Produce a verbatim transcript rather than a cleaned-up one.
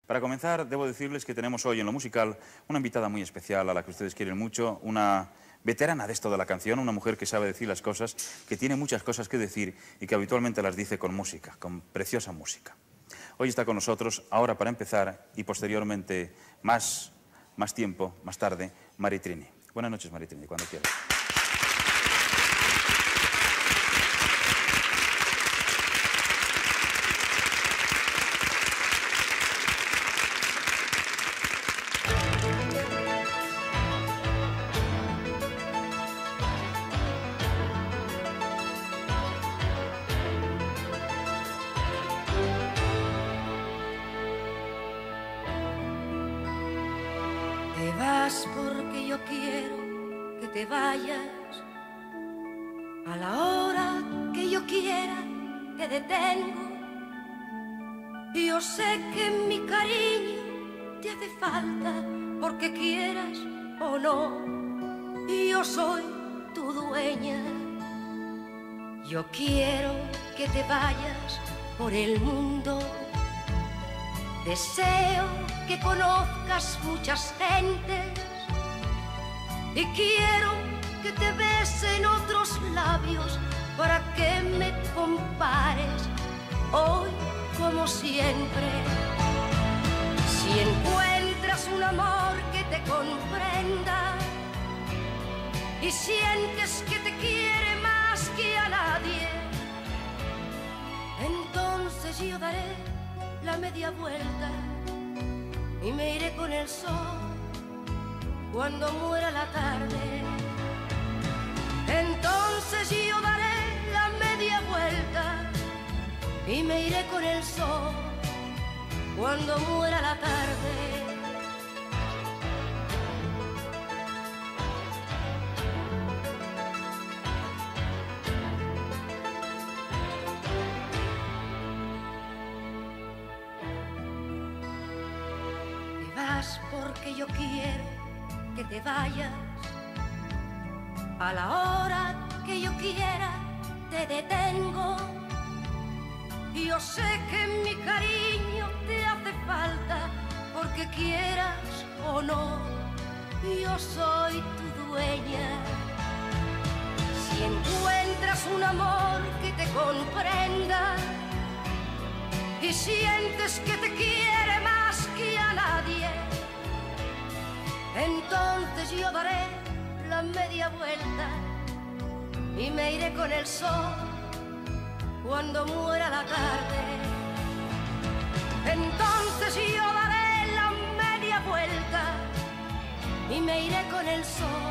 Para comenzar, debo decirles que tenemos hoy en lo musical una invitada muy especial a la que ustedes quieren mucho, una veterana de esto de la canción, una mujer que sabe decir las cosas, que tiene muchas cosas que decir y que habitualmente las dice con música, con preciosa música. Hoy está con nosotros, ahora para empezar y posteriormente, más, más tiempo, más tarde, Mari Trini. Buenas noches, Mari Trini, cuando quieras. Te vas porque yo quiero que te vayas. A la hora que yo quiera te detengo. Yo sé que mi cariño te hace falta porque quieras o no. Yo soy tu dueña. Yo quiero que te vayas por el mundo. Deseo que conozcas muchas gentes y quiero que te besen otros labios para que me compares hoy como siempre. Si encuentras un amor que te comprenda y sientes que te quiere más que a nadie, entonces yo daré la media vuelta y me iré con el sol cuando muera la tarde. Entonces yo daré la media vuelta y me iré con el sol cuando muera la tarde. Porque yo quiero que te vayas. A la hora que yo quiera te detengo. Yo sé que mi cariño te hace falta porque quieras o no. Yo soy tu dueña. Si encuentras un amor que te comprenda y sientes que te quiere más que a nadie, entonces yo daré la media vuelta y me iré con el sol cuando muera la tarde. Entonces yo daré la media vuelta y me iré con el sol